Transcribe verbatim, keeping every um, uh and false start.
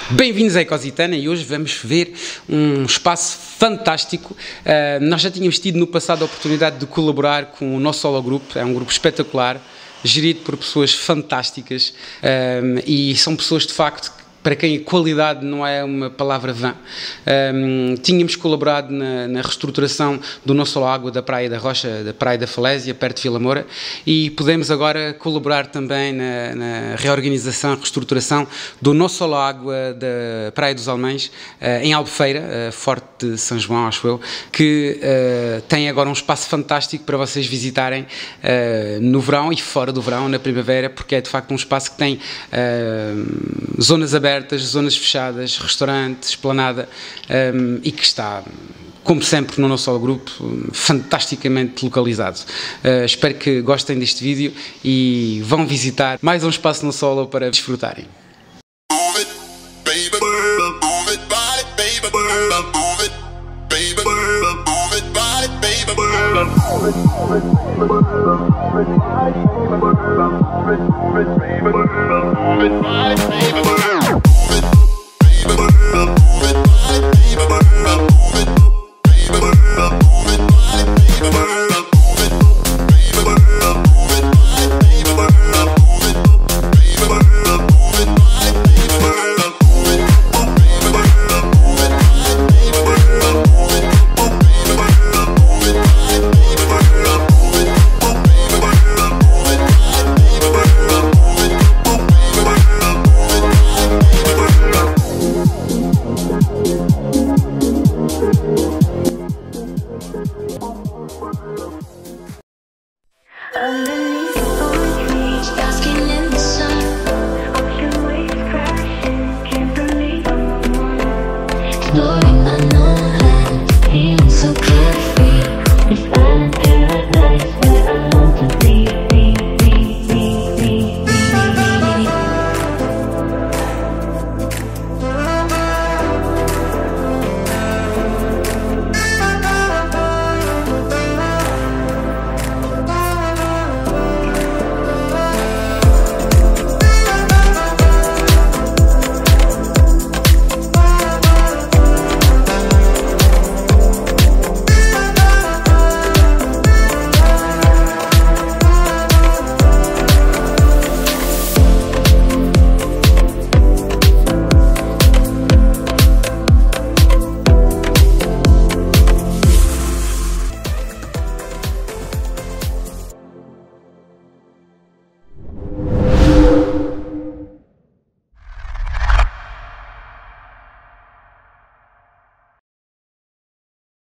Bem-vindos à Ecositana e hoje vamos ver um espaço fantástico. Uh, nós já tínhamos tido no passado a oportunidade de colaborar com o nosso Holo Group, é um grupo espetacular, gerido por pessoas fantásticas uh, e são pessoas de facto para quem qualidade não é uma palavra vã. Um, tínhamos colaborado na, na reestruturação do nosso água da Praia da Rocha, da Praia da Falésia, perto de Vila Moura, e podemos agora colaborar também na, na reorganização e reestruturação do nosso água da Praia dos Alemães, uh, em Albufeira, uh, Forte de São João, acho eu, que uh, tem agora um espaço fantástico para vocês visitarem uh, no verão e fora do verão, na primavera, porque é de facto um espaço que tem uh, zonas abertas, zonas fechadas, restaurante, esplanada, um, e que está, como sempre, no nosso grupo, fantasticamente localizado. Uh, espero que gostem deste vídeo e vão visitar mais um espaço no Solo para desfrutarem. Baby,